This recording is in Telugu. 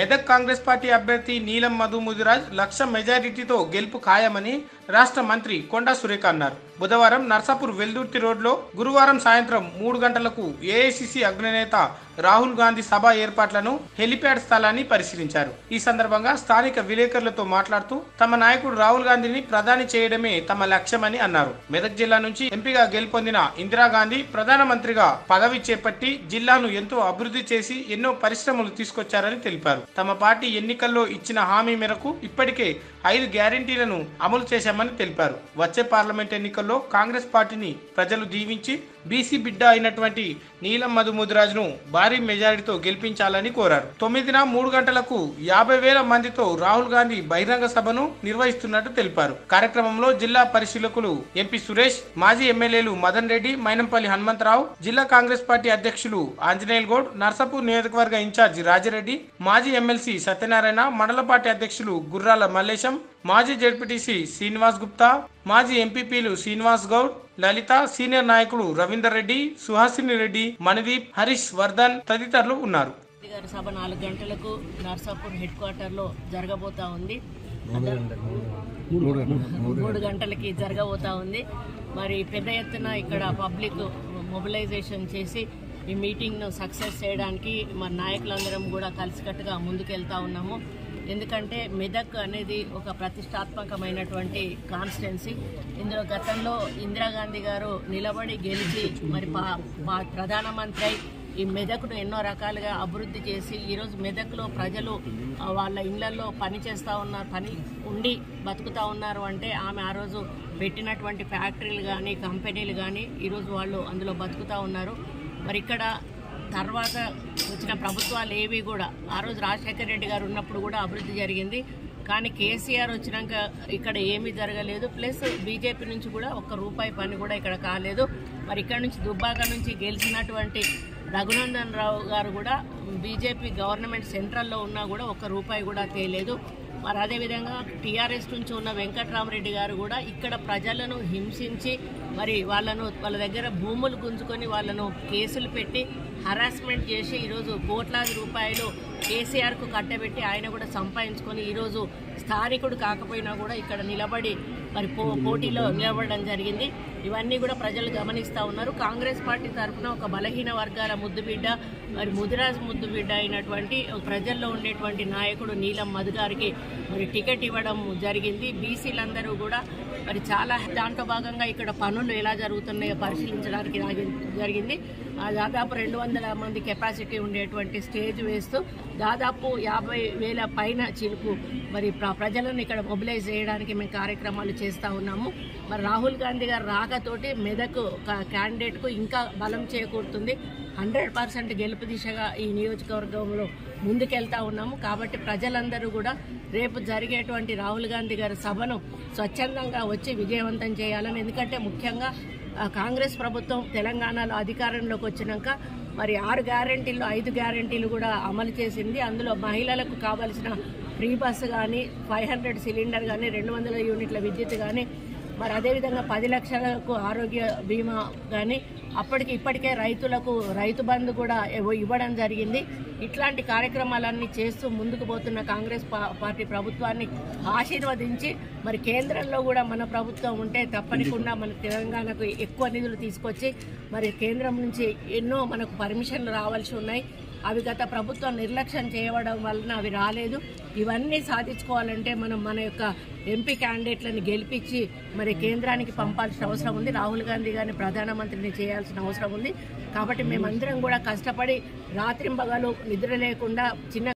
మెదక్ కాంగ్రెస్ పార్టీ అభ్యర్థి నీలం మధు ముదిరాజ్ లక్ష మెజారిటీతో గెలుపు ఖాయమని రాష్ట్ర మంత్రి కొండా సురేఖ అన్నారు. బుధవారం నర్సాపూర్ వెల్దుర్తి రోడ్లో గురువారం సాయంత్రం 3 గంటలకు ఏఐసిసి అగ్రనేత రాహుల్ గాంధీ సభ ఏర్పాట్లను హెలిప్యాడ్ స్థలాన్ని పరిశీలించారు. ఈ సందర్భంగా స్థానిక విలేకరులతో మాట్లాడుతూ తమ నాయకుడు రాహుల్ గాంధీని ప్రధాని చేయడమే తమ లక్ష్యమని అన్నారు. మెదక్ జిల్లా నుంచి ఎంపీగా గెలుపొందిన ఇందిరాగాంధీ ప్రధానమంత్రిగా పదవి చేపట్టి జిల్లాను ఎంతో అభివృద్ధి చేసి ఎన్నో పరిశ్రమలు తీసుకొచ్చారని తెలిపారు. తమ పార్టీ ఎన్నికల్లో ఇచ్చిన హామీ మేరకు ఇప్పటికే 5 గ్యారెంటీలను అమలు చేశామని తెలిపారు. వచ్చే పార్లమెంట్ ఎన్నికల్లో కాంగ్రెస్ పార్టీని ప్రజలు దీవించి బీసీ బిడ్డ అయినటువంటి నీలం మధు ముదిరాజ్ను భారీ మెజారిటీతో గెలిపించాలని కోరారు. 9న 3 గంటలకు 50,000 మందితో రాహుల్ గాంధీ బహిరంగ సభను నిర్వహిస్తున్నట్టు తెలిపారు. కార్యక్రమంలో జిల్లా పరిశీలకులు ఎంపీ సురేష్, మాజీ ఎమ్మెల్యేలు మదన్ రెడ్డి, మైనంపల్లి హనుమంతరావు, జిల్లా కాంగ్రెస్ పార్టీ అధ్యక్షులు ఆంజనేయుల్ గౌడ్, నర్సాపూర్ నియోజకవర్గ ఇన్ఛార్జి రాజిరెడ్డి, మాజీ ఎమ్మెల్సీ సత్యనారాయణ, మండల పార్టీ అధ్యక్షులు గుర్రాల మల్లేశం, మాజీ జెడ్పీటీసీ శ్రీనివాస్ గుప్తా, మాజీ ఎంపీపీలు శ్రీనివాస్ గౌడ్, లలిత, సీనియర్ నాయకులు రవీందర్ రెడ్డి, సుహాసిని రెడ్డి, మణిదీప్, హరీష్ వర్ధన్ తదితరులు ఉన్నారు. సభ 4 గంటలకు నర్సాపూర్ హెడ్ క్వార్టర్ లో జరగబోతా ఉంది. 3 గంటలకి జరగబోతా ఉంది. మరి పెద్ద ఎత్తున ఇక్కడ పబ్లిక్ మొబిలైజేషన్ చేసి ఈ మీటింగ్ను సక్సెస్ చేయడానికి మన నాయకులందరం కూడా కలిసికట్టుగా ముందుకెళ్తా ఉన్నాము. ఎందుకంటే మెదక్ అనేది ఒక ప్రతిష్టాత్మకమైనటువంటి కాన్స్టిట్యున్సీ. ఇందులో గతంలో ఇందిరాగాంధీ గారు నిలబడి గెలిచి మరి ప్రధానమంత్రి అయి ఈ మెదక్ను ఎన్నో రకాలుగా అభివృద్ధి చేసి ఈరోజు మెదక్లో ప్రజలు వాళ్ళ ఇళ్లలో పని చేస్తూ ఉన్నారు, పని ఉండి బతుకుతూ ఉన్నారు అంటే ఆమె ఆ రోజు పెట్టినటువంటి ఫ్యాక్టరీలు కానీ కంపెనీలు కానీ ఈరోజు వాళ్ళు అందులో బతుకుతూ ఉన్నారు. మరి ఇక్కడ తర్వాత వచ్చిన ప్రభుత్వాలు ఏవి కూడా ఆ రోజు రాజశేఖర రెడ్డి గారు ఉన్నప్పుడు కూడా అభివృద్ధి జరిగింది. కానీ కేసీఆర్ వచ్చినాక ఇక్కడ ఏమీ జరగలేదు. ప్లస్ బీజేపీ నుంచి కూడా ₹1 పని కూడా ఇక్కడ కాలేదు. మరి ఇక్కడ నుంచి దుబ్బాక నుంచి గెలిచినటువంటి రఘునందన్ రావు గారు కూడా బీజేపీ గవర్నమెంట్ సెంట్రల్లో ఉన్నా కూడా ₹1 కూడా తేలేదు. మరి అదేవిధంగా టీఆర్ఎస్ నుంచి ఉన్న వెంకట్రామరెడ్డి గారు కూడా ఇక్కడ ప్రజలను హింసించి మరి వాళ్ళ దగ్గర భూములు గుంజుకొని వాళ్ళను కేసులు పెట్టి హరాస్మెంట్ చేసి ఈరోజు కోట్లాది రూపాయలు కేసీఆర్కు కట్టబెట్టి ఆయన కూడా సంపాదించుకొని ఈరోజు స్థానికుడు కాకపోయినా కూడా ఇక్కడ నిలబడి మరి పోటీలో నిలబడడం జరిగింది. ఇవన్నీ కూడా ప్రజలు గమనిస్తూ ఉన్నారు. కాంగ్రెస్ పార్టీ తరఫున ఒక బలహీన వర్గాల ముద్దుబిడ్డ మరి ముదిరాజ్ ముద్దుబిడ్డ అయినటువంటి ప్రజల్లో ఉండేటువంటి నాయకుడు నీలం మధు గారికి మరి టికెట్ ఇవ్వడం జరిగింది. బీసీలందరూ కూడా మరి చాలా దాంట్లో భాగంగా ఇక్కడ పనులు ఎలా జరుగుతున్నాయో పరిశీలించడానికి జరిగింది. దాదాపు 200 మంది కెపాసిటీ ఉండేటువంటి స్టేజ్ వేస్తూ దాదాపు 50,000 పైన చిలుకు మరి ప్రజలను ఇక్కడ మొబిలైజ్ చేయడానికి మేము కార్యక్రమాలు చేస్తూ ఉన్నాము. మరి రాహుల్ గాంధీ గారు రాకతోటి మెదక్ క్యాండిడేట్కు ఇంకా బలం చేకూరుతుంది. 100% గెలుపు దిశగా ఈ నియోజకవర్గంలో ముందుకెళ్తా ఉన్నాము. కాబట్టి ప్రజలందరూ కూడా రేపు జరిగేటువంటి రాహుల్ గాంధీ గారి సభను స్వచ్ఛందంగా వచ్చి విజయవంతం చేయాలని, ఎందుకంటే ముఖ్యంగా కాంగ్రెస్ ప్రభుత్వం తెలంగాణలో అధికారంలోకి వచ్చినాక మరి 6 గ్యారెంటీల్లో 5 గ్యారెంటీలు కూడా అమలు చేసింది. అందులో మహిళలకు కావాల్సిన ఫ్రీ బస్సు కానీ, 500 సిలిండర్ కానీ, 200 యూనిట్ల విద్యుత్ కానీ, మరి అదేవిధంగా 10 లక్షలకు ఆరోగ్య బీమా కానీ, ఇప్పటికే రైతులకు రైతు బంధు కూడా ఇవ్వడం జరిగింది. ఇట్లాంటి కార్యక్రమాలన్నీ చేస్తూ ముందుకు పోతున్న కాంగ్రెస్ పార్టీ ప్రభుత్వాన్ని ఆశీర్వదించి మరి కేంద్రంలో కూడా మన ప్రభుత్వం ఉంటే తప్పనికుండా మన తెలంగాణకు ఎక్కువ నిధులు తీసుకొచ్చి మరి కేంద్రం నుంచి ఎన్నో మనకు పర్మిషన్లు రావాల్సి ఉన్నాయి. అవి గత ప్రభుత్వం నిర్లక్ష్యం చేయడం వలన అవి రాలేదు. ఇవన్నీ సాధించుకోవాలంటే మనం మన యొక్క ఎంపీ క్యాండిడేట్లను గెలిపించి మరి కేంద్రానికి పంపాల్సిన అవసరం ఉంది. రాహుల్ గాంధీ గారిని ప్రధానమంత్రిని చేయాల్సిన అవసరం ఉంది. కాబట్టి మేమందరం కూడా కష్టపడి రాత్రింబగలు నిద్ర లేకుండా చిన్న